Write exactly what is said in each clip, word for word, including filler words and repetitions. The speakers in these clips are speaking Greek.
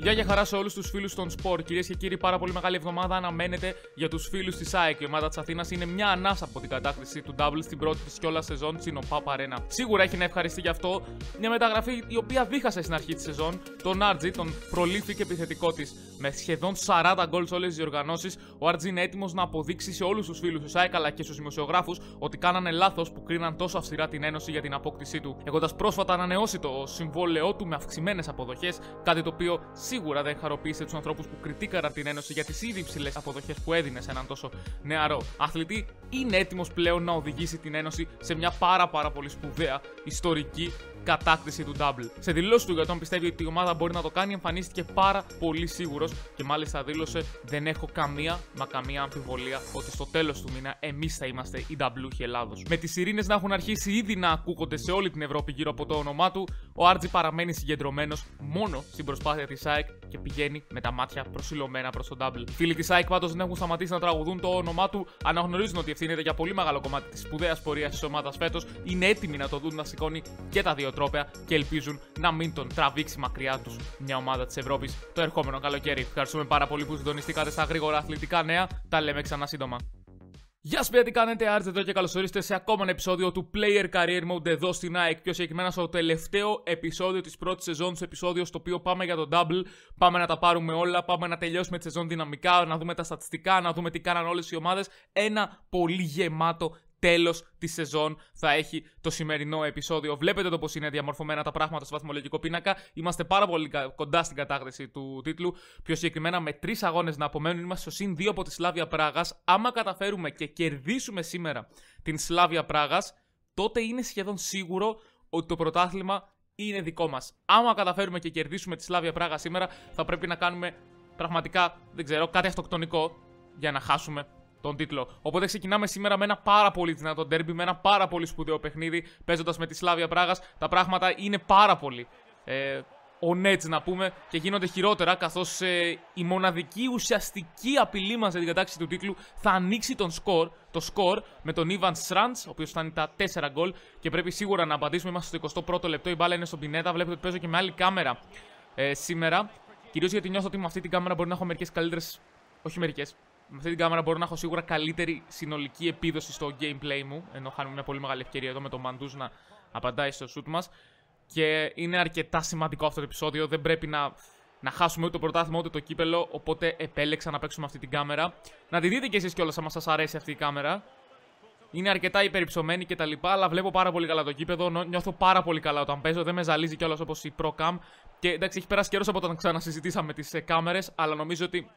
Γεια και χαρά σε όλους τους φίλους των σπορ. Κυρίες και κύριοι, πάρα πολύ μεγάλη εβδομάδα αναμένεται για τους φίλους της ΑΕΚ. Η ομάδα της Αθήνας είναι μια ανάσα από την κατάκτηση του double στην πρώτη της κιόλας σεζόν στην ΟΠΑΠ Αρένα. Σίγουρα έχει να ευχαριστεί γι' αυτό μια μεταγραφή η οποία δίχασε στην αρχή της σεζόν, τον Άρτζι, τον prolific επιθετικό της. Με σχεδόν σαράντα γκολ σε όλες τις διοργανώσεις, ο Άρτζι είναι έτοιμος να αποδείξει σε όλους τους φίλους της ΑΕΚ αλλά και στους δημοσιογράφους ότι κάνανε λάθος που κρίναν τόσο αυστηρά την Ένωση για την απόκτησή του. Έχοντας πρόσφατα ανανεώσει το συμβόλαιό του με αυξημένες αποδοχές, κάτι το οποίο σίγουρα δεν χαροποίησε τους ανθρώπους που κριτήκαραν την Ένωση για τις ήδη υψηλές αποδοχές που έδινε σε έναν τόσο νεαρό αθλητή, είναι έτοιμος πλέον να οδηγήσει την Ένωση σε μια πάρα πάρα πολύ σπουδαία ιστορική κατάκτηση του double. Σε δηλώσεις του για τον πιστεύει ότι η ομάδα μπορεί να το κάνει, εμφανίστηκε πάρα πολύ σίγουρος και μάλιστα δήλωσε: δεν έχω καμία μα καμία αμφιβολία ότι στο τέλος του μήνα εμείς θα είμαστε οι νταμπλούχοι Ελλάδος. Με τις σιρήνες να έχουν αρχίσει ήδη να ακούγονται σε όλη την Ευρώπη γύρω από το όνομά του, ο Άρτζι παραμένει συγκεντρωμένος μόνο στην προσπάθεια της ΑΕΚ και πηγαίνει με τα μάτια προσιλωμένα προς τον double. Οι φίλοι της ΑΕΚ πάντως δεν έχουν σταματήσει να τραγουδούν το όνομά του, αναγνωρίζουν ότι ευθύνεται για πολύ μεγάλο κομμάτι της σπουδαίας πορείας της ομάδας φέτος, είναι έτοιμοι να το δουν να σηκώνει και τα δύο τρόπαια και ελπίζουν να μην τον τραβήξει μακριά τους μια ομάδα της Ευρώπης το ερχόμενο καλοκαίρι. Ευχαριστούμε πάρα πολύ που συντονιστήκατε στα γρήγορα αθλητικά νέα. Τα λέμε ξανά σύντομα. Γεια σας, τι κάνετε, Άρτζ εδώ και καλώς ορίσατε σε ακόμα ένα επεισόδιο του Player Career Mode εδώ στην ΑΕΚ. Πιο συγκεκριμένα στο τελευταίο επεισόδιο της πρώτης σεζόν, στο επεισόδιο στο οποίο πάμε για το double. Πάμε να τα πάρουμε όλα, πάμε να τελειώσουμε τη σεζόν δυναμικά, να δούμε τα στατιστικά, να δούμε τι κάναν όλες οι ομάδες. Ένα πολύ γεμάτο τέλος τη σεζόν θα έχει το σημερινό επεισόδιο. Βλέπετε το πώς είναι διαμορφωμένα τα πράγματα στο βαθμολογικό πίνακα. Είμαστε πάρα πολύ κοντά στην κατάκτηση του τίτλου. Πιο συγκεκριμένα, με τρεις αγώνες να απομένουν, είμαστε στο συν δύο από τη Σλάβια Πράγας. Άμα καταφέρουμε και κερδίσουμε σήμερα την Σλάβια Πράγας, τότε είναι σχεδόν σίγουρο ότι το πρωτάθλημα είναι δικό μας. Άμα καταφέρουμε και κερδίσουμε τη Σλάβια Πράγα σήμερα, θα πρέπει να κάνουμε πραγματικά, δεν ξέρω, κάτι αυτοκτονικό για να χάσουμε τον τίτλο. Οπότε ξεκινάμε σήμερα με ένα πάρα πολύ δυνατό ντέρμπι, με ένα πάρα πολύ σπουδαίο παιχνίδι, παίζοντας με τη Σλάβια Πράγας. Τα πράγματα είναι πάρα πολύ ε, on edge να πούμε και γίνονται χειρότερα, καθώς ε, η μοναδική ουσιαστική απειλή μας για την κατάκτηση του τίτλου θα ανοίξει τον σκορ, το σκορ με τον Ιβαν Σραντς, ο οποίος φτάνει τα τέσσερα γκολ και πρέπει σίγουρα να απαντήσουμε. Είμαστε στο εικοστό πρώτο λεπτό, η μπάλα είναι στον Πινέτα. Βλέπετε ότι παίζω και με άλλη κάμερα ε, σήμερα. Κυρίως γιατί νιώθω ότι με αυτή την κάμερα μπορεί να έχω μερικές καλύτερες. Όχι μερικές. Με αυτή την κάμερα μπορώ να έχω σίγουρα καλύτερη συνολική επίδοση στο gameplay μου. Ενώ χάνουμε μια πολύ μεγάλη ευκαιρία εδώ με τον Μαντούς να απαντάει στο shoot μας. Και είναι αρκετά σημαντικό αυτό το επεισόδιο. Δεν πρέπει να, να χάσουμε ούτε το πρωτάθλημα ούτε το κύπελο. Οπότε επέλεξα να παίξουμε αυτή την κάμερα. Να τη δείτε κι εσείς κιόλας άμα σας αρέσει αυτή η κάμερα. Είναι αρκετά υπερυψωμένη κτλ. Αλλά βλέπω πάρα πολύ καλά το κήπεδο. Νιώθω πάρα πολύ καλά όταν παίζω. Δεν με ζαλίζει κιόλας όπως η Pro Cam. Και εντάξει, έχει περάσει καιρός από όταν ξανασυζητήσαμε τις ε, κάμερες. Αλλά νομίζω ότι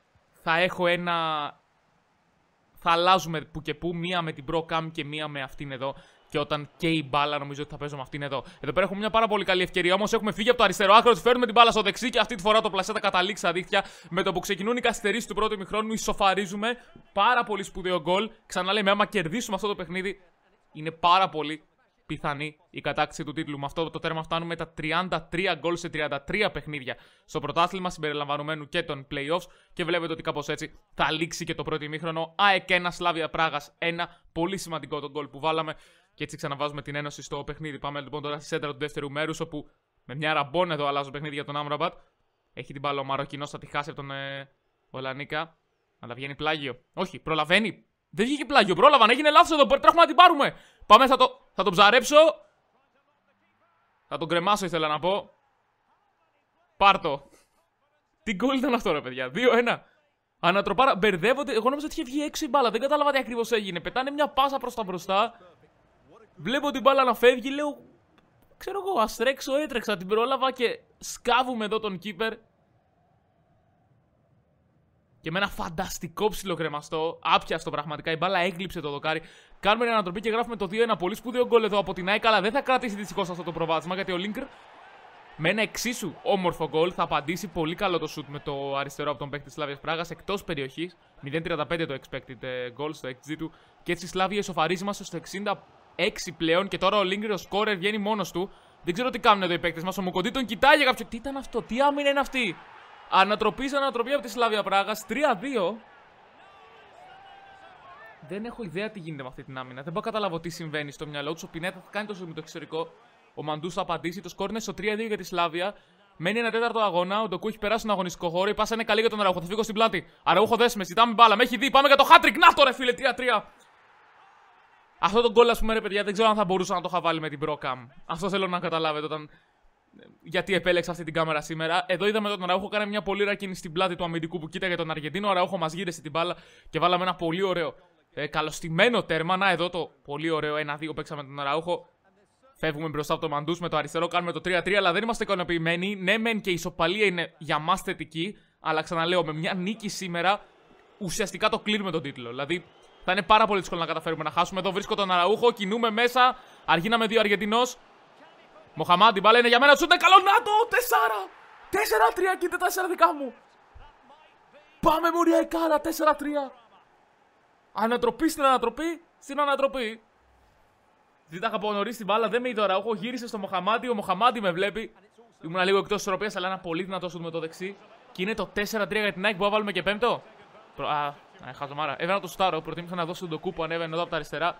θα έχω ένα. Θα αλλάζουμε που και που, μία με την Pro Cam και μία με αυτήν εδώ. Και όταν και η μπάλα, νομίζω ότι θα παίζω με αυτήν εδώ. Εδώ πέρα έχουμε μια πάρα πολύ καλή ευκαιρία. Όμως έχουμε φύγει από το αριστερό άκρο, φέρνουμε την μπάλα στο δεξί και αυτή τη φορά το πλασέ θα καταλήξει στα δίχτυα. Με το που ξεκινούν οι καθυστερήσεις του πρώτου ημιχρόνου, ισοφαρίζουμε. Πάρα πολύ σπουδαίο γκολ. Ξανά λέμε, άμα κερδίσουμε αυτό το παιχνίδι, είναι πάρα πολύ πιθανή η κατάκτηση του τίτλου. Με αυτό το τέρμα φτάνουμε τα τριάντα τρία γκολ σε τριάντα τρία παιχνίδια στο πρωτάθλημα, συμπεριλαμβανομένου και των playoffs. Και βλέπετε ότι κάπως έτσι θα λήξει και το πρώτο ημίχρονο. ΑΕΚ ένα, Σλάβια Πράγας ένα. Πολύ σημαντικό το γκολ που βάλαμε. Και έτσι ξαναβάζουμε την Ένωση στο παιχνίδι. Πάμε λοιπόν τώρα στη σέντρα του δεύτερου μέρους, όπου με μια ραμπόν εδώ αλλάζω παιχνίδι για τον Άμραμπατ. Έχει την μπάλα ο Μαροκινός, θα τη χάσει από τον ε, Ολανίκα. Αλλά βγαίνει πλάγιο. Όχι, προλαβαίνει. Δεν βγήκε πλάγιο, πρόλαβαν. Έγινε λάθος εδώ. Τρέχουμε να την πάρουμε. Πάμε, θα, το, θα τον ψαρέψω. Θα τον κρεμάσω, ήθελα να πω. Πάρτο. Τι γκολ ήταν αυτό, ρε παιδιά. δύο ένα. Ανατροπάρα. Μπερδεύονται. Εγώ νόμιζα ότι είχε βγει έξω η μπάλα. Δεν κατάλαβα τι ακριβώς έγινε. Πετάνε μια πάσα προς τα μπροστά. Βλέπω την μπάλα να φεύγει. Λέω, ξέρω εγώ, ας τρέξω. Έτρεξα, την πρόλαβα και σκάβουμε εδώ τον keeper. Και με ένα φανταστικό ψιλοκρεμαστό, άπιαστο πραγματικά, η μπάλα έγλειψε το δοκάρι. Κάνουμε μια ανατροπή και γράφουμε το δύο ένα. Πολύ σπουδαίο γκολ εδώ από την ΑΕΚ, αλλά δεν θα κρατήσει δυστυχώς αυτό το προβάδισμα, γιατί ο Λίνκρ με ένα εξίσου όμορφο γκολ θα απαντήσει πολύ καλό το shoot με το αριστερό από τον παίκτη της Σλάβιας Πράγας εκτός περιοχής. μηδέν τριάντα πέντε το expected goal στο εξ τζι του. Και έτσι η Σλάβια ισοφαρίζει μας στο εξήντα έξι πλέον. Και τώρα ο Λίνκρ, ο σκόρερ, βγαίνει μόνος του. Δεν ξέρω τι κάνουν εδώ οι παίκτες μας. Ο Μουκοντή τον κοιτάει για κάποιο. Τι ήταν αυτό, τι άμυνα είναι αυτή. Ανατροπή σε ανατροπή από τη Σλάβια Πράγας. τρία δύο. Δεν έχω ιδέα τι γίνεται με αυτή την άμυνα. Δεν μπορώ να καταλάβω τι συμβαίνει στο μυαλό του. Ο Πινέτα θα κάνει το με το εξωτερικό. Ο Μαντούς θα απαντήσει. Το σκόρ είναι στο τρία δύο για τη Σλάβια. Μένει ένα τέταρτο αγώνα. Ο Ντοκού έχει περάσει τον αγωνιστικό χώρο. Η πάσα είναι καλή για τον Αραούχο. Θα φύγω στην πλάτη. Αραούχο δέσμε. Ζητάμε μπάλα. Με έχει δει. Πάμε για το hat-trick. Να το ρε φίλε. τρία τρία. Αυτό το γκολ, α πούμε, ρε παιδιά, δεν ξέρω αν θα μπορούσα να το είχα βάλει με την Procam. Αυτό θέλω να καταλάβετε όταν. Γιατί επέλεξα αυτή την κάμερα σήμερα. Εδώ είδαμε τον Αραούχο κάνει μια πολύ ωραία κίνηση στην πλάτη του αμυντικού που κοίταγε τον Αργεντίνο. Ο Αραούχο μας γύρισε την μπάλα και βάλαμε ένα πολύ ωραίο ε, καλωστημένο τέρμα. Να εδώ το πολύ ωραίο ένα δύο παίξαμε τον Αραούχο. Φεύγουμε μπροστά από τον Μαντούς με το αριστερό, κάνουμε το τρία τρία, αλλά δεν είμαστε ικανοποιημένοι. Ναι, μεν και η ισοπαλία είναι για μας θετική, αλλά ξαναλέω, με μια νίκη σήμερα ουσιαστικά το κλείνουμε τον τίτλο. Δηλαδή θα είναι πάρα πολύ δύσκολο να καταφέρουμε να χάσουμε. Εδώ βρίσκω τον Αραούχο, κινούμε μέσα. Αργεί να με δύο Αργεντινός. Μοχαμάντι, μπάλα είναι για μένα, τσούτε καλό, να το, τέσσερα! τέσσερα τρία, κοίτα τέσσερα δικά μου. Πάμε μωρία η κάρα, τέσσερα τρία. Ανατροπή στην ανατροπή, στην ανατροπή. Ζήταγα από νωρίς την μπάλα, δεν με είδε ο Αραούχο, γύρισε στο Μοχαμάντι, ο Μοχαμάντι με βλέπει. Ήμουν λίγο εκτός ισορροπίας, αλλά ένα πολύ δυνατό σουτ με το δεξί. Και είναι το τέσσερα τρία για την Nike, που θα βάλουμε και πέμπτο. Προ... Α, α, χαζομάρα. Έβαινα το στάρο, προτίμησα να δώσω τον Ντοκού που ανέβαινε εδώ από τα αριστερά.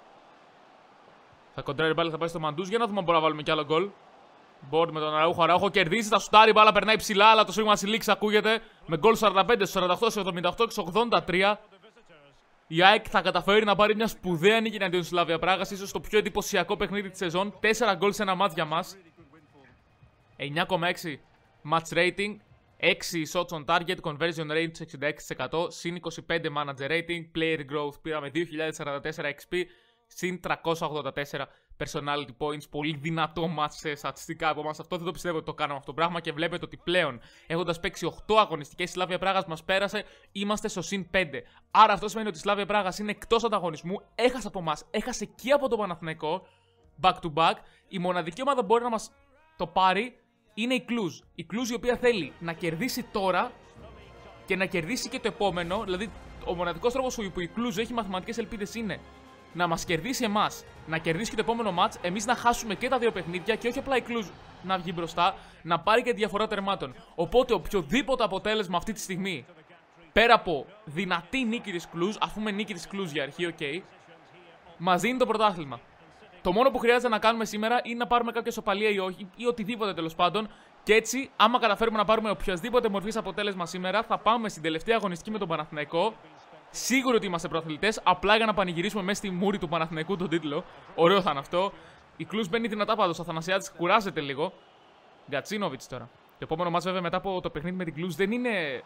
Θα κοντράρει μπάλα, θα πάει στο Μαντούς για να δούμε αν μπορούμε να βάλουμε κι άλλο γκολ. Board με τον Αραούχο. Αραούχο κερδίζει, θα σουτάρει, μπάλα περνάει ψηλά, αλλά το σίγμα Σιλίξ ακούγεται με γκολ σαράντα πέντε, σαράντα οκτώ, εβδομήντα οκτώ και ογδόντα τρία. Η ΑΕΚ θα καταφέρει να πάρει μια σπουδαία νίκη εναντίον της Σλάβια Πράγας, ίσως το πιο εντυπωσιακό παιχνίδι της σεζόν. τέσσερα γκολ σε ένα μάτς για μας. εννιά κόμμα έξι match rating, έξι shots on target, conversion rate εξήντα έξι τοις εκατό, συν είκοσι πέντε manager rating, player growth πήραμε δύο χιλιάδες σαράντα τέσσερα εξ πι, συν τριακόσια ογδόντα τέσσερα personality points. Πολύ δυνατό μάτς σε στατιστικά από εμάς. Αυτό δεν το πιστεύω ότι το κάναμε αυτό το πράγμα και βλέπετε ότι πλέον έχοντας παίξει οκτώ αγωνιστικές η Σλάβια Πράγας μας πέρασε, είμαστε στο συν πέντε. Άρα αυτό σημαίνει ότι η Σλάβια Πράγας είναι εκτός ανταγωνισμού, έχασε από εμάς, έχασε και από τον Παναθηναϊκό back to back. Η μοναδική ομάδα που μπορεί να μας το πάρει είναι η Κλουζ. Η Κλουζ η οποία θέλει να κερδίσει τώρα και να κερδίσει και το επόμενο. Δηλαδή, ο μοναδικός τρόπος που η Κλουζ έχει μαθηματικές ελπίδες είναι να μας κερδίσει εμάς, να κερδίσει και το επόμενο μάτς, εμείς να χάσουμε και τα δύο παιχνίδια και όχι απλά η Κλουζ να βγει μπροστά, να πάρει και τη διαφορά τερμάτων. Οπότε, οποιοδήποτε αποτέλεσμα αυτή τη στιγμή, πέρα από δυνατή νίκη της Κλουζ, αφού με νίκη της Κλουζ για αρχή, οκ, okay, μας δίνει το πρωτάθλημα. Το μόνο που χρειάζεται να κάνουμε σήμερα είναι να πάρουμε κάποια σοπαλία ή όχι, ή οτιδήποτε τέλος πάντων. Και έτσι, άμα καταφέρουμε να πάρουμε οποιασδήποτε μορφής αποτέλεσμα σήμερα, θα πάμε στην τελευταία αγωνιστική με τον Παναθηναϊκό. Σίγουρο ότι είμαστε πρωταθλητές, απλά για να πανηγυρίσουμε μέσα στη μούρη του Παναθηναϊκού τον τίτλο. Ωραίο θα είναι αυτό. Η Κλουζ μπαίνει δυνατά πάντως. Ο Αθανασιάδης κουράζεται λίγο. Γκατσίνοβιτς τώρα. Το επόμενο μάτς, βέβαια, μετά από το παιχνίδι με την Κλουζ δεν είναι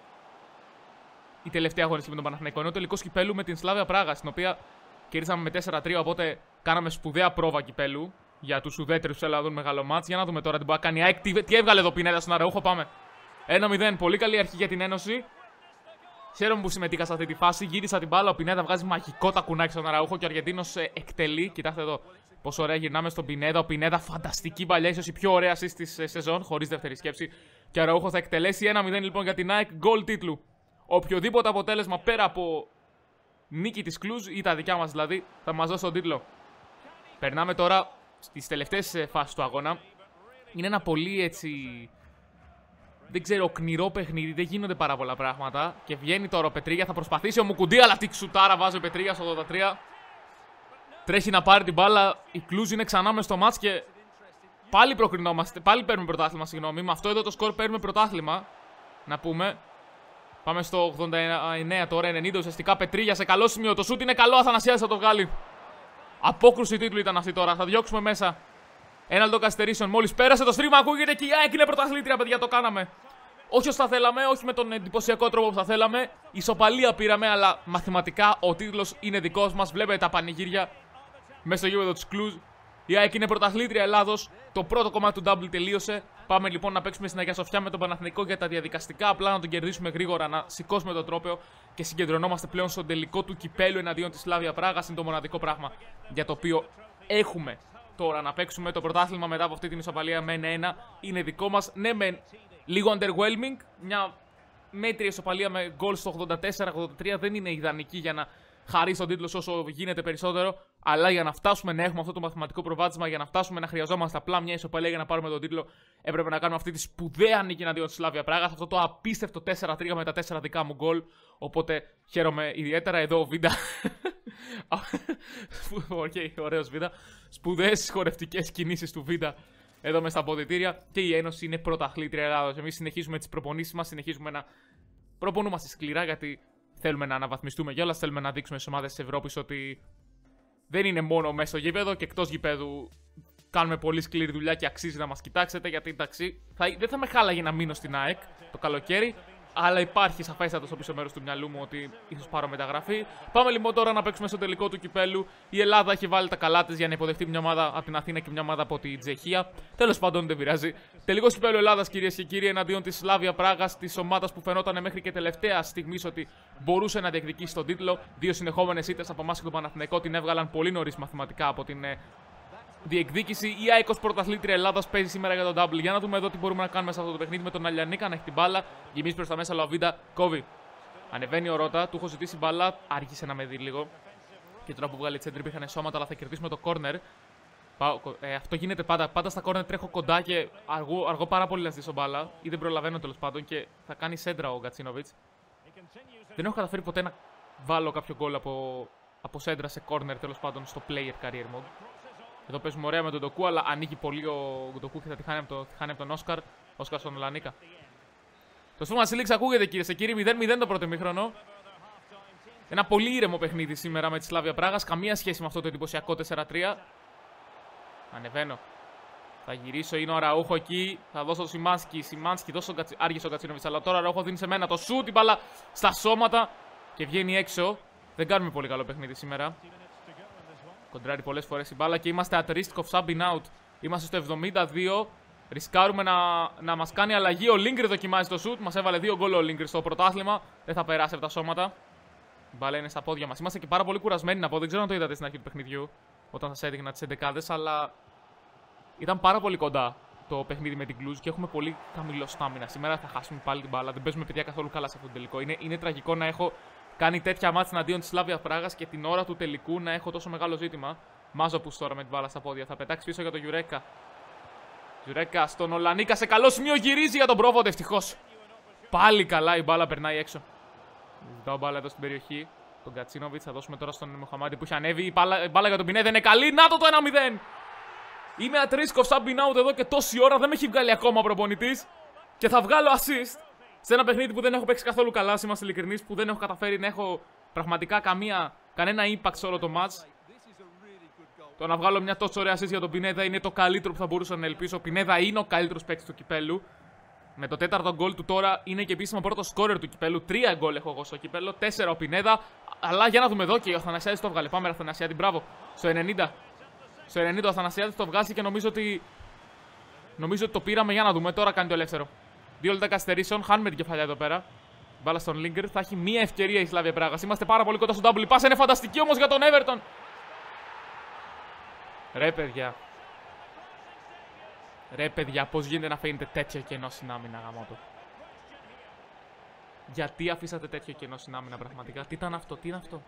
η τελευταία αγωνιστική με τον Παναθηναϊκό. Είναι ο τελικός κυπέλου με την Σλάβια Πράγα, στην οποία κερδίσαμε με τέσσερα τρία. Οπότε κάναμε σπουδαία πρόβα κυπέλου για τους ουδέτερους που θέλουν να δουν μεγάλο μάτς. Για να δούμε τώρα τι μπορεί να κάνει η ΑΕΚ. Τι, τι έβγαλε εδώ Πινέδα στον Αραούχο. Πάμε. ένα μηδέν. Πολύ καλή αρχή για την Ένωση. Χαίρομαι που συμμετείχα σε αυτή τη φάση. Γύρισα την μπάλα. Ο Πινέδα βγάζει μαγικό τακουνάκι στον Αραούχο και ο Αργεντίνος εκτελεί. Κοιτάξτε εδώ πόσο ωραία γυρνάμε στον Πινέδα. Ο Πινέδα φανταστική παλιά, ίσως η πιο ωραία assist της σεζόν, χωρίς δεύτερη σκέψη. Και ο Αραούχο θα εκτελέσει ένα μηδέν λοιπόν για την ΑΕΚ. Γκολ τίτλου. Οποιοδήποτε αποτέλεσμα πέρα από νίκη της Κλουζ ή τα δικιά μας δηλαδή θα μας δώσει τον τίτλο. Περνάμε τώρα στις τελευταίες φάσεις του αγώνα. Είναι ένα πολύ έτσι, δεν ξέρω, οκνηρό παιχνίδι, δεν γίνονται πάρα πολλά πράγματα. Και βγαίνει τώρα ο Πετρίγια, θα προσπαθήσει ο Μουκουντή, αλλά τι ξουτάρα βάζει ο Πετρίγια στο ογδόντα τρία. Τρέχει να πάρει την μπάλα, η Κλουζ είναι ξανά μες στο μάτς και πάλι προκρινόμαστε, πάλι παίρνουμε πρωτάθλημα, συγγνώμη. Με αυτό εδώ το σκορ παίρνουμε πρωτάθλημα, να πούμε. Πάμε στο ογδόντα εννέα τώρα, ενενήντα ουσιαστικά. Πετρίγια σε καλό σημείο, το σούτ είναι καλό, Αθανασιάδης θα το βγάλει. Απόκρουση τίτλου ήταν αυτή τώρα, θα διώξουμε μέσα. Ένα λεπτό καθυστερήσεων, μόλις πέρασε το στρίγμα, ακούγεται και η ΑΕΚ είναι πρωταθλήτρια, παιδιά, το κάναμε. Όχι όσο θα θέλαμε, όχι με τον εντυπωσιακό τρόπο που θα θέλαμε. Ισοπαλία πήραμε, αλλά μαθηματικά ο τίτλος είναι δικός μας. Βλέπετε τα πανηγύρια μέσα στο γήπεδο της Κλουζ. Η ΑΕΚ είναι πρωταθλήτρια Ελλάδος. Το πρώτο κομμάτι του double τελείωσε. Πάμε λοιπόν να παίξουμε στην Αγία Σοφιά με τον Παναθηναϊκό για τα διαδικαστικά. Απλά να τον κερδίσουμε γρήγορα, να σηκώσουμε το τρόπαιο και συγκεντρωνόμαστε πλέον στον τελικό του κυπέλου εναντίον της Σλάβια Πράγας. Είναι το μοναδικό πράγμα για το οποίο έχουμε τώρα να παίξουμε το πρωτάθλημα μετά από αυτή την ισοπαλία με ένα ένα. Είναι δικό μας. Ναι, με λίγο underwhelming. Μια μέτρια ισοπαλία με γκολ στο ογδόντα τέσσερα ογδόντα τρία δεν είναι ιδανική για να χαρίσει τον τίτλο όσο γίνεται περισσότερο. Αλλά για να φτάσουμε να έχουμε αυτό το μαθηματικό προβάδισμα, για να φτάσουμε να χρειαζόμαστε απλά μια ισοπαλία για να πάρουμε τον τίτλο, έπρεπε να κάνουμε αυτή τη σπουδαία νίκη εναντίον τη Σλάβια Πράγας. Αυτό το απίστευτο τέσσερα τρία με τα τέσσερα δικά μου γκολ. Οπότε χαίρομαι ιδιαίτερα. Εδώ ο Βίντα. Οκ, okay, ωραίος Βίντα. Σπουδαίες χορευτικές κινήσεις του Βίντα εδώ μέσα στα αποδυτήρια. Και η Ένωση είναι πρωταθλήτρια Ελλάδος. Εμείς συνεχίζουμε τις προπονήσεις μας, συνεχίζουμε να προπονούμαστε σκληρά γιατί θέλουμε να αναβαθμιστούμε κιόλας. Θέλουμε να δείξουμε στις ομάδες της Ευρώπης ότι δεν είναι μόνο μέσα στο γήπεδο και εκτός γηπέδου. Κάνουμε πολύ σκληρή δουλειά και αξίζει να μας κοιτάξετε γιατί εντάξει, θα, δεν θα με χάλαγε να μείνω στην ΑΕΚ το καλοκαίρι. Αλλά υπάρχει σαφέστατα στο πίσω μέρος του μυαλού μου ότι ίσως πάρω μεταγραφή. Πάμε λοιπόν τώρα να παίξουμε στο τελικό του κυπέλου. Η Ελλάδα έχει βάλει τα καλά της για να υποδεχτεί μια ομάδα από την Αθήνα και μια ομάδα από την Τσεχία. Τέλος πάντων, δεν πειράζει. Τελικός κυπέλου Ελλάδας, κυρίες και κύριοι, εναντίον της Σλάβια Πράγας, της ομάδας που φαινόταν μέχρι και τελευταία στιγμή ότι μπορούσε να διεκδικήσει τον τίτλο. Δύο συνεχόμενες ήττες από εμάς και τον Παναθηναϊκό την έβγαλαν πολύ νωρίς μαθηματικά από την διεκδίκηση. Η ΑΕΚ ως πρωταθλήτρια Ελλάδας παίζει σήμερα για τον double. Για να δούμε εδώ τι μπορούμε να κάνουμε σε αυτό το παιχνίδι με τον Αλιανίκα να έχει την μπάλα. Γεμίζει προς τα μέσα, Λαοβίντα κόβει. Ανεβαίνει ο Ρώτα, του έχω ζητήσει μπάλα. Άρχισε να με δει λίγο. Και τώρα που βγάλει τσέντρι υπήρχαν σώματα, αλλά θα κερδίσουμε το corner. Ε, αυτό γίνεται πάντα. Πάντα στα corner τρέχω κοντά και αργώ, αργώ πάρα πολύ να στήσω μπάλα. Ή δεν προλαβαίνω τέλος πάντων και θα κάνει σέντρα ο Γκατσίνοβιτς. Δεν έχω καταφέρει ποτέ να βάλω κάποιο γκολ από, από σέντρα σε corner τέλος πάντων στο player career mode. Εδώ παίζουμε ωραία με τον Ντοκού, αλλά ανοίγει πολύ ο Ντοκού και θα τη χάνει από, το, χάνει από τον Όσκαρ. Όσκαρ στον Λανίκα. Το σφίγμα Σιλίξ ακούγεται κύριε σε κύριοι, μηδέν μηδέν το πρώτο ημίχρονο. Ένα πολύ ήρεμο παιχνίδι σήμερα με τη Σλάβια Πράγας. Καμία σχέση με αυτό το εντυπωσιακό τέσσερα τρία. Ανεβαίνω. Θα γυρίσω, είναι ο Αραούχο εκεί. Θα δώσω το Σιμάνσκι. Σιμάνσκι, δώσω κατσι... άργησε ο Κατσίνοβιτς. Αλλά τώρα ο Αραούχο δίνει σε μένα το σουτ, την μπάλα στα σώματα και βγαίνει έξω. Δεν κάνουμε πολύ καλό παιχνίδι σήμερα. Κοντράρει πολλές φορές η μπάλα και είμαστε at risk of subbing out. Είμαστε στο εβδομήντα δύο. Ρισκάρουμε να, να μας κάνει αλλαγή. Ο Λίγκρ δοκιμάζει το σουτ. Μας έβαλε δύο γκολ ο Λίγκρ στο πρωτάθλημα. Δεν θα περάσει από τα σώματα. Η μπάλα είναι στα πόδια μας. Είμαστε και πάρα πολύ κουρασμένοι να πω. Δεν ξέρω αν το είδατε στην αρχή του παιχνιδιού. Όταν σας έδειχνα τις εντεκάδες. Αλλά ήταν πάρα πολύ κοντά το παιχνίδι με την Κλουζ και έχουμε πολύ χαμηλό στάμινα. Σήμερα θα χάσουμε πάλι την μπάλα. Δεν παίζουμε παιδιά καθόλου καλά σε αυτό το τελικό. Είναι, είναι τραγικό να έχω κάνει τέτοια μάτς εναντίον της Σλάβια Πράγας και την ώρα του τελικού να έχω τόσο μεγάλο ζήτημα. Μάζοπους τώρα με την μπάλα στα πόδια. Θα πετάξει πίσω για τον Γιουρέκα. Γιουρέκα στον Ολανίκα σε καλό σημείο γυρίζει για τον Πρόβοντ. Ευτυχώς. Πάλι καλά η μπάλα περνάει έξω. Ζητάω μπάλα εδώ στην περιοχή. Τον Κατσίνοβιτς θα δώσουμε τώρα στον Μοχαμάντη που έχει ανέβει. Η μπάλα, η μπάλα για τον Πινέδα είναι καλή. Να το το ένα μηδέν. Είμαι at risk of subbing out εδώ και τόση ώρα. Δεν με έχει βγάλει ακόμα ο προπονητής. Και θα βγάλω assist σε ένα παιχνίδι που δεν έχω παίξει καθόλου καλά. Είμαστε ειλικρινείς, που δεν έχω καταφέρει να έχω πραγματικά καμία, κανένα impact σε όλο το match. Το να βγάλω μια τόσο ωραία assist για τον Πινέδα είναι το καλύτερο που θα μπορούσα να ελπίσω. Ο Πινέδα είναι ο καλύτερος παίκτης του κυπέλου. Με το τέταρτο γκολ του τώρα είναι και επίσημα πρώτο σκόρερ του κυπέλου. Τρία γκολ έχω εγώ στο κυπέλο. Τέσσερα ο Πινέδα. Αλλά για να δούμε εδώ και ο Αθανασιάδης το έβγαλε. Πάμε, Αθανασιάδη, μπράβο. Στο ενενήντα. Στο ενενήντα ο Αθανασιάδης το βγάζει και νομίζω ότι. Νομίζω ότι το πήραμε. Για να δούμε. Τώρα κάνει το ελεύθερο. Δύο λεπτά καθυστερήσεων. Χάνουμε την κεφαλιά εδώ πέρα. Μπάλα στον Λίγκρ. Θα έχει μία ευκαιρία η Σλάβια Πράγας. Είμαστε πάρα πολύ κοντά στο double pass. Είναι φανταστική όμως για τον Everton. Ρε παιδιά. Ρε παιδιά, πώς γίνεται να φαίνεται τέτοιο κενό στην άμυνα, γαμώτο. Γιατί αφήσατε τέτοιο κενό στην άμυνα, πραγματικά. Τι ήταν αυτό, τι είναι αυτό.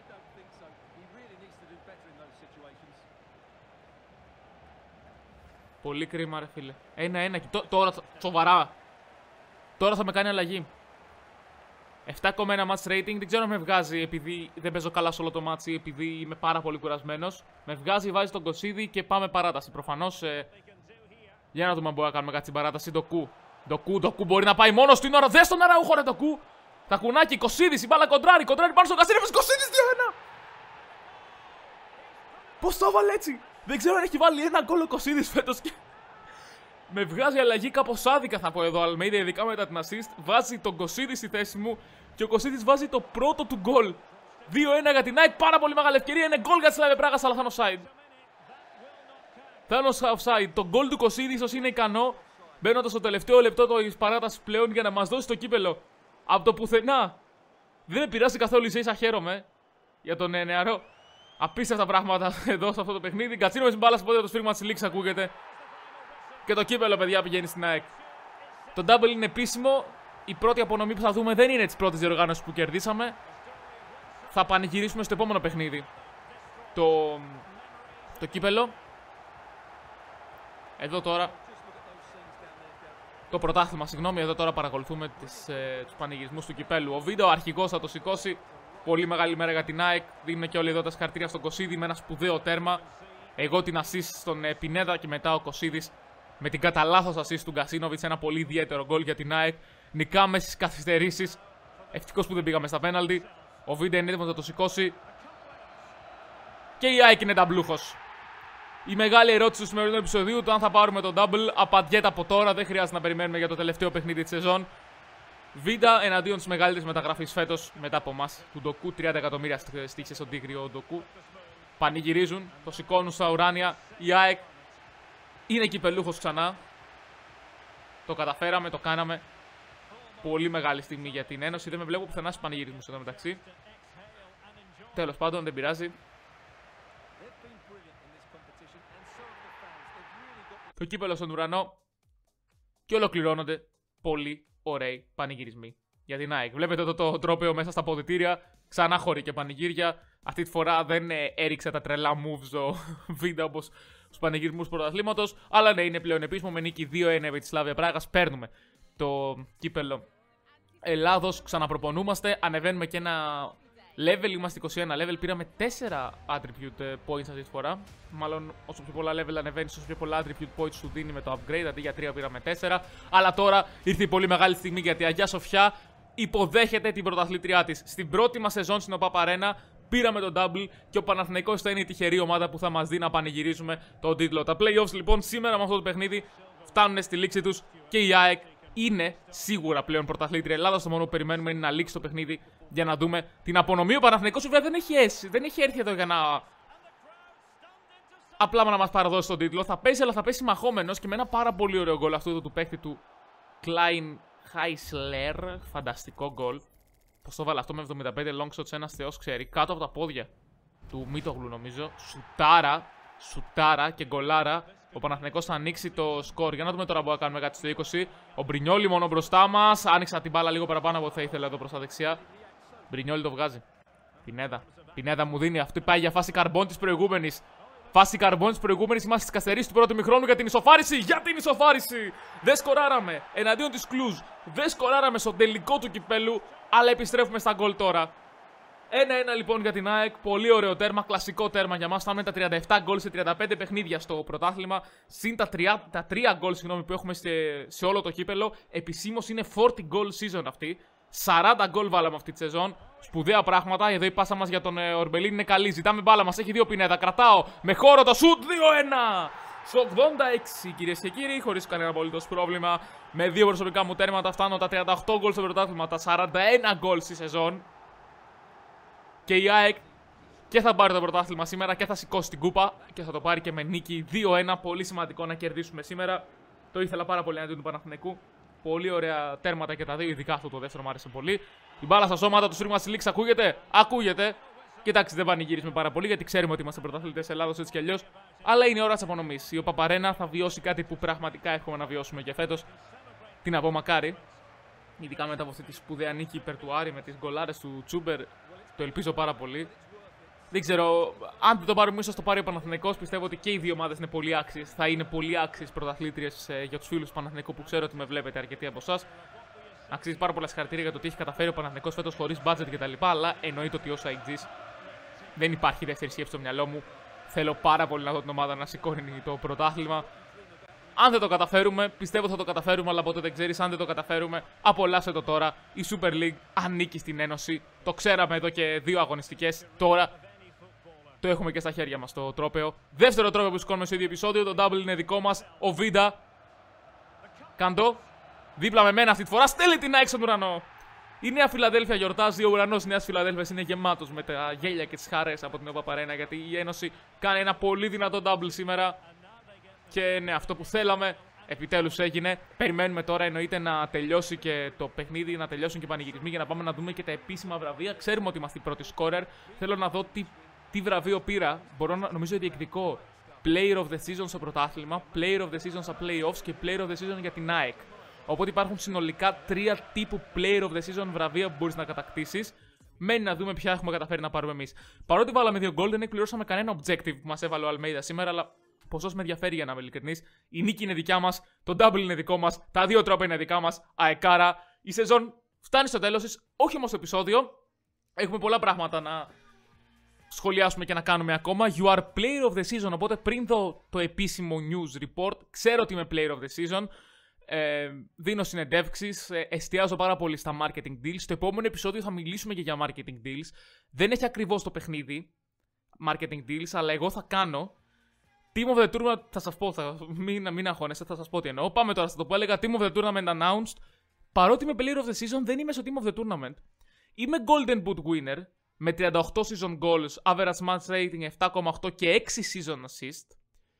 Πολύ κρίμα, ρε φίλε. Ένα-ένα και τώρα, σοβαρά. Τώρα θα με κάνει αλλαγή. επτά κόμμα ένα match rating, δεν ξέρω αν με βγάζει επειδή δεν παίζω καλά σε όλο το match ή επειδή είμαι πάρα πολύ κουρασμένος. Με βγάζει, βάζει τον Κωσίδη και πάμε παράταση. Προφανώς. Ε... Για να δούμε αν μπορούμε να κάνουμε κάτι στην παράταση. Ντοκού. Ντοκού, Ντοκού μπορεί να πάει μόνος του. Είναι ώρα. Δες τον Αραούχο, ρε Ντοκού. Τα κουνάκι, Κωσίδης, η μπάλα κοντράρει. Κοντράρει πάνω στον Κασίνεβιτς. Κωσίδης δύο ένα. Πώς το έβαλε έτσι. Δεν ξέρω αν έχει βάλει ένα γκολ ο Κωσίδης φέτος. Και... με βγάζει αλλαγή κάπως άδικα, θα πω εδώ. Αλμέιδα, ειδικά μετά την assist. Βάζει τον Κωσίδη στη θέση μου και ο Κωσίδης βάζει το πρώτο του γκολ. δύο ένα για την ΑΕΚ. Πάρα πολύ μεγάλη ευκαιρία. Είναι γκολ για τη Σλάβια Πράγας, αλλά θα είναι offside. Θα είναι offside. Το γκολ του Κωσίδη ίσως είναι ικανό. Μπαίνοντας στο τελευταίο λεπτό τη παράταση πλέον για να μας δώσει το κύπελο. Από το πουθενά. Δεν με πειράζει καθόλου, ίσα χαίρομαι για τον ε, νεαρό. Απίστευτα πράγματα εδώ σε αυτό το παιχνίδι. Κατσίνο με μπάλα στο πόδι, το σφύριγμα τη Λίξ ακούγεται. Και το κύπελο, παιδιά, πηγαίνει στην ΑΕΚ. Το double είναι επίσημο. Η πρώτη απονομή που θα δούμε δεν είναι τη πρώτη διοργάνωση που κερδίσαμε. Θα πανηγυρίσουμε στο επόμενο παιχνίδι το, το κύπελο. Εδώ τώρα. Το πρωτάθλημα, συγγνώμη, εδώ τώρα παρακολουθούμε τις, ε, τους πανηγυρισμούς του κυπέλου. Ο βίντεο αρχηγός θα το σηκώσει. Πολύ μεγάλη μέρα για την ΑΕΚ. Δίνουν και όλοι εδώ τα συγχαρητήρια στον Κωσίδη με ένα σπουδαίο τέρμα. Εγώ την assist στον ε, Πινέδα και μετά ο Κωσίδης με την κατά λάθος assist του Γκασίνοβιτς. Ένα πολύ ιδιαίτερο γκολ για την ΑΕΚ. Νικάμε στις καθυστερήσεις. Ευτυχώς που δεν πήγαμε στα πέναλτι. Ο Βίντα είναι έτοιμος να το σηκώσει. Και η ΑΕΚ είναι ταμπλούχος. Η μεγάλη ερώτηση του σημερινού επεισοδίου, το αν θα πάρουμε τον double, απαντιέται από τώρα. Δεν χρειάζεται να περιμένουμε για το τελευταίο παιχνίδι της σεζόν. Βίντα εναντίον της μεγαλύτερης μεταγραφής φέτος μετά από εμάς, του Ντοκού. τριάντα εκατομμύρια στήχησε στον Τίγρη ο Ντοκού. Πανηγυρίζουν, το σηκώνουν στα ουράνια. Η ΑΕΚ είναι κυπελούχος ξανά. Το καταφέραμε, το κάναμε. Πολύ μεγάλη στιγμή για την Ένωση. Δεν με βλέπω πουθενά στους πανηγυρισμούς εδώ μεταξύ. Τέλος πάντων, δεν πειράζει. Το κύπελο στον ουρανό. Και ολοκληρώνονται πολύ ωραίοι πανηγυρισμοί για την ΑΕΚ. Βλέπετε εδώ το τρόπαιο μέσα στα αποδυτήρια. Ξανά χωρί και πανηγύρια. Αυτή τη φορά δεν ε, έριξε τα τρελά moves ο Βίντα όπως στους πανηγυρισμούς πρωταθλήματος. Αλλά ναι, είναι πλέον επίσημο με νίκη δύο ένα επί της Σλάβια Πράγας. Παίρνουμε το κύπελο Ελλάδος. Ξαναπροπονούμαστε. Ανεβαίνουμε και ένα level. Είμαστε είκοσι ένα level. Πήραμε τέσσερα attribute points αυτή τη φορά. Μάλλον όσο πιο πολλά level ανεβαίνεις, όσο πιο πολλά attribute points σου δίνει με το upgrade. Αντί για τρία πήραμε τέσσερα. Αλλά τώρα ήρθε η πολύ μεγάλη στιγμή γιατί η Αγιά Σοφιά υποδέχεται την πρωταθλήτριά της. Στην πρώτη μας σεζόν στην ΟΠΑΠ Αρένα πήραμε τον double και ο Παναθηναϊκός θα είναι η τυχερή ομάδα που θα μας δει να πανηγυρίζουμε τον τίτλο. Τα playoffs λοιπόν σήμερα με αυτό το παιχνίδι φτάνουν στη λήξη τους και η ΑΕΚ είναι σίγουρα πλέον πρωταθλήτρια Ελλάδας. Το μόνο που περιμένουμε είναι να λήξει το παιχνίδι για να δούμε την απονομή. Ο Παναθηναϊκός βέβαια δεν έχει έρθει, δεν έχει έρθει εδώ για να απλά να μας παραδώσει τον τίτλο. Θα πέσει, αλλά θα πέσει μαχόμενος και με ένα πάρα πολύ ωραίο γκολ αυτού του παίχτη του Klein Heisler. Φανταστικό γκολ. Πώς το βάλα αυτό με εβδομήντα πέντε long shots, ένας θεός ξέρει. Κάτω από τα πόδια του Μίτογλου νομίζω. Σουτάρα, σουτάρα και γκολάρα. Ο Παναθηναϊκός θα ανοίξει το σκορ. Για να δούμε τώρα που θα κάνουμε κάτι στο είκοσι. Ο Μπρινιόλι μόνο μπροστά μας. Άνοιξα την μπάλα λίγο παραπάνω από ό,τι θα ήθελα εδώ προς τα δεξιά. Μπρινιόλι το βγάζει. Πινέδα. Πινέδα μου δίνει. Αυτή πάει για φάση καρμπών της προηγούμενης. Φάση καρμπών της προηγούμενης. Είμαστε στις καθυστερήσεις του πρώτου ημιχρόνου για την ισοφάριση. Για την ισοφάριση! Δεν σκοράραμε εναντίον της Κλουζ. Δεν σκοράραμε στο τελικό του κυπέλου. Αλλά επιστρέφουμε στα γκολ τώρα. ένα ένα λοιπόν για την ΑΕΚ. Πολύ ωραίο τέρμα. Κλασικό τέρμα για μας. Φτάνουμε τα τριάντα επτά γκολ σε τριάντα πέντε παιχνίδια στο πρωτάθλημα. Συν τα, τα τρία γκολ που έχουμε σε, σε όλο το κύπελο. Επισήμως είναι σαράντα γκολ season αυτή. σαράντα γκολ βάλαμε αυτή τη σεζόν. Σπουδαία πράγματα. Εδώ η πάσα μας για τον ε, Ορμπελίν είναι καλή. Ζητάμε μπάλα μας. Έχει δύο Πινέδα. Κρατάω με χώρο το σουτ. δύο ένα. Στο ογδόντα έξι κυρίες και κύριοι. Χωρίς κανένα απολύτως πρόβλημα. Με δύο προσωπικά μου τέρματα φτάνω τα τριάντα οκτώ γκολ στο πρωτάθλημα. Τα σαράντα ένα γκολ στη σεζόν. Και η ΑΕΚ και θα πάρει το πρωτάθλημα σήμερα και θα σηκώσει την κούπα. Και θα το πάρει και με νίκη δύο ένα. Πολύ σημαντικό να κερδίσουμε σήμερα. Το ήθελα πάρα πολύ αντί του Παναθηναϊκού. Πολύ ωραία τέρματα και τα δύο. Ειδικά αυτό το δεύτερο μου άρεσε πολύ. Η μπάλα στα σώματα, το σφύριγμα στη λήξη ακούγεται. Ακούγεται. Κοιτάξτε, δεν πανηγυρίζουμε πάρα πολύ γιατί ξέρουμε ότι είμαστε πρωταθλητές Ελλάδος έτσι κι αλλιώς. Αλλά είναι η ώρα της απονομής. Η ΟΠΑΠ Αρένα θα βιώσει κάτι που πραγματικά έχουμε να βιώσουμε και φέτος. Τι να πω, μακάρι. Ειδικά μετά από αυτή τη σπουδαία νίκη υπέρ του Άρη με τις γκολάρες του Τσούμπερ. Το ελπίζω πάρα πολύ. Δεν ξέρω, αν δεν το πάρουμε, ίσως το πάρει ο Παναθηναϊκός. Πιστεύω ότι και οι δύο ομάδες είναι πολύ άξιες. Θα είναι πολύ άξιες πρωταθλήτριες ε, για τους φίλους του Παναθηναϊκού που ξέρω ότι με βλέπετε αρκετοί από εσάς. Αξίζει πάρα πολλά συγχαρητήρια για το τι έχει καταφέρει ο Παναθηναϊκός φέτος χωρίς budget κτλ. Αλλά εννοείται ότι ως άι τζις δεν υπάρχει δεύτερη σκέψη στο μυαλό μου. Θέλω πάρα πολύ να δω την ομάδα να σηκώνει το πρωτάθλημα. Αν δεν το καταφέρουμε, πιστεύω θα το καταφέρουμε, αλλά ποτέ δεν ξέρεις. Αν δεν το καταφέρουμε, απολαύστε το τώρα. Η Super League ανήκει στην Ένωση. Το ξέραμε εδώ και δύο αγωνιστικές. Τώρα το έχουμε και στα χέρια μας το τρόπαιο. Δεύτερο τρόπαιο που σηκώνουμε στο ίδιο επεισόδιο. Το double είναι δικό μας. Ο Βίντα. Καντό. Δίπλα με μένα αυτή τη φορά. Στέλνει την ΑΕΚ στον ουρανό. Η Νέα Φιλαδέλφια γιορτάζει. Ο ουρανός Νέας Φιλαδέλφειας είναι γεμάτος με τα γέλια και τις χαρές από την ΟΠΑΠ Αρένα. Γιατί η Ένωση κάνει ένα πολύ δυνατό double σήμερα. Και ναι, αυτό που θέλαμε επιτέλους έγινε. Περιμένουμε τώρα εννοείται να τελειώσει και το παιχνίδι, να τελειώσουν και οι πανηγυρισμοί για να πάμε να δούμε και τα επίσημα βραβεία. Ξέρουμε ότι είμαστε οι πρώτοι σκόρερ. Θέλω να δω τι, τι βραβείο πήρα. Μπορώ να νομίζω διεκδικώ Player of the Season στο πρωτάθλημα, Player of the Season στα playoffs και Player of the Season για την ΑΕΚ. Οπότε υπάρχουν συνολικά τρία τύπου Player of the Season βραβεία που μπορείς να κατακτήσεις. Μένει να δούμε ποια έχουμε καταφέρει να πάρουμε εμείς. Παρότι βάλαμε δύο gold, δεν εκπληρώσαμε κανένα objective που μας έβαλε ο Αλμέιδα σήμερα, αλλά ποσός με ενδιαφέρει για να είμαι ειλικρινής. Η νίκη είναι δικιά μας, το double είναι δικό μας, τα δύο τρόπα είναι δικά μας. Αεκάρα, η σεζόν φτάνει στο τέλος της, όχι όμως το επεισόδιο. Έχουμε πολλά πράγματα να σχολιάσουμε και να κάνουμε ακόμα. You are player of the season. Οπότε πριν δω το επίσημο news report, ξέρω ότι είμαι player of the season. Ε, δίνω συνεντεύξεις, ε, εστιάζω πάρα πολύ στα marketing deals. Στο επόμενο επεισόδιο θα μιλήσουμε και για marketing deals. Δεν έχει ακριβώς το παιχνίδι marketing deals, αλλά εγώ θα κάνω Team of the Tournament. Θα σας πω, θα, μην, μην αγχώνεστε, θα σας πω τι εννοώ. Πάμε τώρα στο που έλεγα Team of the Tournament announced. Παρότι είμαι player of the season, δεν είμαι στο Team of the Tournament. Είμαι Golden Boot winner με τριάντα οκτώ season goals, average match rating επτά κόμμα οκτώ και έξι season assist.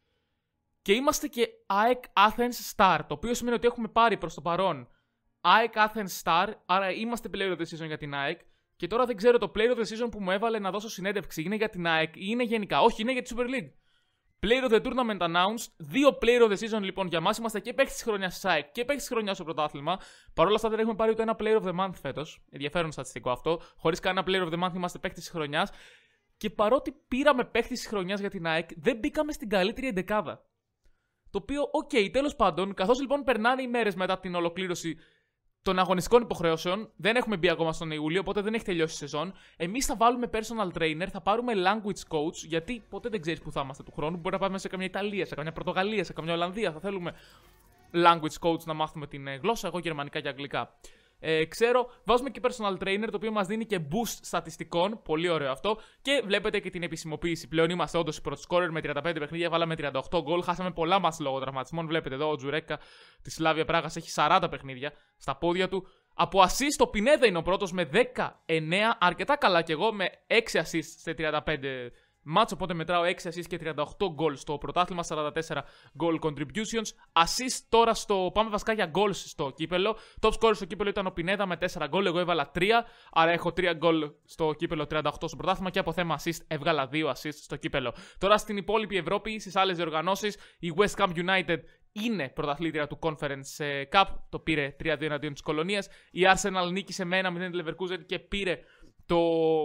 Και είμαστε και έι έι σι Athens Star, το οποίο σημαίνει ότι έχουμε πάρει προς το παρόν έι έι σι Athens Star, άρα είμαστε player of the season για την έι έι σι. Και τώρα δεν ξέρω το player of the season που μου έβαλε να δώσω συνέντευξη είναι για την έι έι σι ή είναι γενικά. Όχι, είναι για τη Super League. Player of the Tournament announced. Δύο player of the season λοιπόν για μας. Είμαστε και παίκτης της χρονιάς της έι έι σι και παίκτης της χρονιάς στο πρωτάθλημα. Παρ' όλα αυτά δεν έχουμε πάρει ούτε ένα player of the month φέτος. Ενδιαφέρον στατιστικό αυτό. Χωρίς κανένα player of the month είμαστε παίκτης της χρονιάς. Και παρότι πήραμε παίκτης της χρονιάς για την έι έι σι, δεν μπήκαμε στην καλύτερη εντεκάδα. Το οποίο, οκ, okay, τέλος πάντων, καθώς λοιπόν περνάνε οι μέρες μετά την ολοκλήρωση των αγωνιστικών υποχρεώσεων, δεν έχουμε μπει ακόμα στον Ιούλιο, οπότε δεν έχει τελειώσει η σεζόν. Εμείς θα βάλουμε personal trainer, θα πάρουμε language coach, γιατί ποτέ δεν ξέρεις που θα είμαστε του χρόνου. Μπορεί να πάμε σε καμιά Ιταλία, σε καμιά Πορτογαλία, σε καμιά Ολλανδία. Θα θέλουμε language coach να μάθουμε την γλώσσα, εγώ γερμανικά και αγγλικά. Ε, ξέρω, βάζουμε και personal trainer, το οποίο μας δίνει και boost στατιστικών. Πολύ ωραίο αυτό. Και βλέπετε και την επισημοποίηση. Πλέον είμαστε όντως οι πρώτοι scorer με τριάντα πέντε παιχνίδια. Βάλαμε τριάντα οκτώ γκολ. Χάσαμε πολλά μας λόγω τραυματισμών. Βλέπετε εδώ ο Τζουρέκα της Σλάβια Πράγας έχει σαράντα παιχνίδια στα πόδια του. Από assist ο Πινέδα είναι ο πρώτος με δεκαεννέα. Αρκετά καλά κι εγώ με έξι assist σε τριάντα πέντε μάτς. Οπότε μετράω έξι assist και τριάντα οκτώ goals στο πρωτάθλημα. σαράντα τέσσερα goal contributions. Assist τώρα στο. Πάμε βασικά για goals στο κύπελο. Top scorer στο κύπελο ήταν ο Πινέδα με τέσσερα goal. Εγώ έβαλα τρία. Άρα έχω τρία goal στο κύπελο, τριάντα οκτώ στο πρωτάθλημα. Και από θέμα assist έβγαλα δύο assist στο κύπελο. Τώρα στην υπόλοιπη Ευρώπη, στις άλλες διοργανώσεις, η West Ham United είναι πρωταθλήτρια του Conference Cup. Το πήρε τρία δύο εναντίον της Κολονίας. Η Arsenal νίκησε με ένα μηδέν τη Leverkusen και πήρε το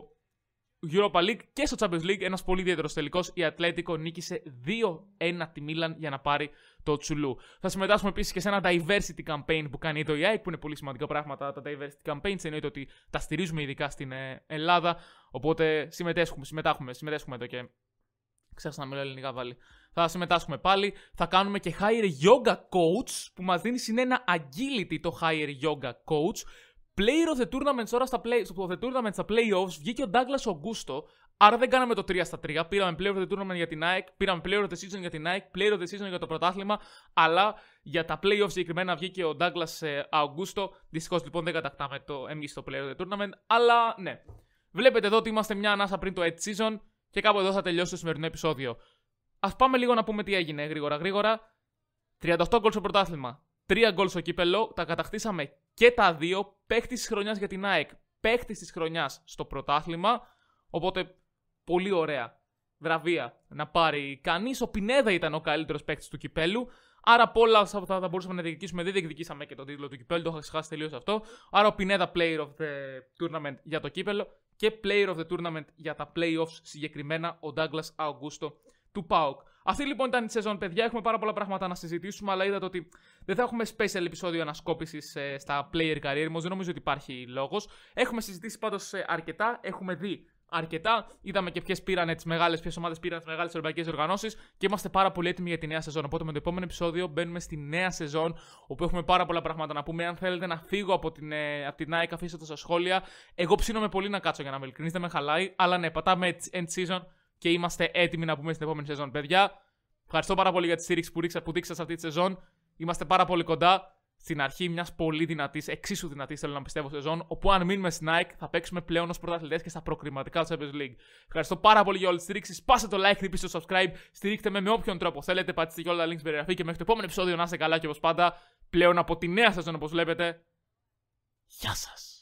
Europa League. Και στο Champions League ένας πολύ ιδιαίτερος τελικός. Η Ατλέτικο νίκησε δύο ένα τη Μίλαν για να πάρει το Τσουλού. Θα συμμετάσχουμε επίσης και σε ένα diversity campaign που κάνει το ι έι, που είναι πολύ σημαντικά πράγματα τα diversity campaigns. Εννοείται ότι τα στηρίζουμε ειδικά στην Ελλάδα. Οπότε συμμετέχουμε, συμμετάχουμε, συμμετέχουμε εδώ και ξέχασα να μιλάω ελληνικά πάλι. Θα συμμετάσχουμε πάλι. Θα κάνουμε και higher yoga coach που μας δίνει συνένα agility το higher yoga coach. Player of the tournament τώρα στα, play, στο the tournament, στα playoffs βγήκε ο Douglas Augusto. Άρα δεν κάναμε το τρία στα τρία. Πήραμε player of the tournament για την έι έι σι, πήραμε player of the season για την έι έι σι, player of the season για το πρωτάθλημα. Αλλά για τα playoffs συγκεκριμένα βγήκε ο Douglas Augusto. Δυστυχώς λοιπόν δεν κατακτάμε το εμείς το player of the tournament. Αλλά ναι. Βλέπετε εδώ ότι είμαστε μια ανάσα πριν το eighth season και κάπου εδώ θα τελειώσει το σημερινό επεισόδιο. Ας πάμε λίγο να πούμε τι έγινε γρήγορα γρήγορα. τριάντα οκτώ γκολ στο πρωτάθλημα. τρία γκολ στο κύπελο, τα κατακτήσαμε και τα δύο. Παίχτης της χρονιάς για την έι έι σι, παίχτης της χρονιάς στο πρωτάθλημα. Οπότε πολύ ωραία βραβεία να πάρει κανείς. Ο Πινέδα ήταν ο καλύτερος παίχτης του κυπέλου. Άρα από όλα αυτά θα, θα μπορούσαμε να διεκδικήσουμε. Δεν διεκδικήσαμε και τον τίτλο του κυπέλου, το είχα ξεχάσει τελείως αυτό. Άρα ο Πινέδα player of the tournament για το κύπελο και player of the tournament για τα playoffs, συγκεκριμένα ο Douglas Augusto του ΠΑΟΚ. Αυτή λοιπόν ήταν η σεζόν, παιδιά. Έχουμε πάρα πολλά πράγματα να συζητήσουμε, αλλά είδατε ότι δεν θα έχουμε special επεισόδιο ανασκόπησης ε, στα player career mode. Δεν νομίζω ότι υπάρχει λόγος. Έχουμε συζητήσει πάντως ε, αρκετά. Έχουμε δει αρκετά. Είδαμε και ποιες πήραν τις μεγάλες, ποιες ομάδες πήραν τις μεγάλες ευρωπαϊκές οργανώσεις και είμαστε πάρα πολύ έτοιμοι για τη νέα σεζόν. Οπότε με το επόμενο επεισόδιο μπαίνουμε στη νέα σεζόν, όπου έχουμε πάρα πολλά πράγματα να πούμε. Αν θέλετε να φύγω από την, ε, από την έι έι σι, αφήστε το στα σχόλια. Εγώ ψήνομαι πολύ να κάτσω για να με ειλικρινείς, δεν με χαλάει. Αλλά ναι, πατάμε end season και είμαστε έτοιμοι να πούμε στην επόμενη σεζόν, παιδιά. Ευχαριστώ πάρα πολύ για τη στήριξη που, ρίξα, που δείξατε σε αυτή τη σεζόν. Είμαστε πάρα πολύ κοντά στην αρχή μιας πολύ δυνατής, εξίσου δυνατής θέλω να πιστεύω σεζόν, όπου αν μείνουμε στην έι έι σι θα παίξουμε πλέον ως πρωταθλητές και στα προκριματικά του Champions League. Ευχαριστώ πάρα πολύ για όλη τη στήριξη. Σπάστε το like, χτυπήστε το subscribe, στηρίχτε με με όποιον τρόπο θέλετε. Πατήστε και όλα τα links στην περιγραφή και μέχρι το επόμενο επεισόδιο να είστε καλά και όπως πάντα πλέον από τη νέα σεζόν όπως βλέπετε. Γεια σας!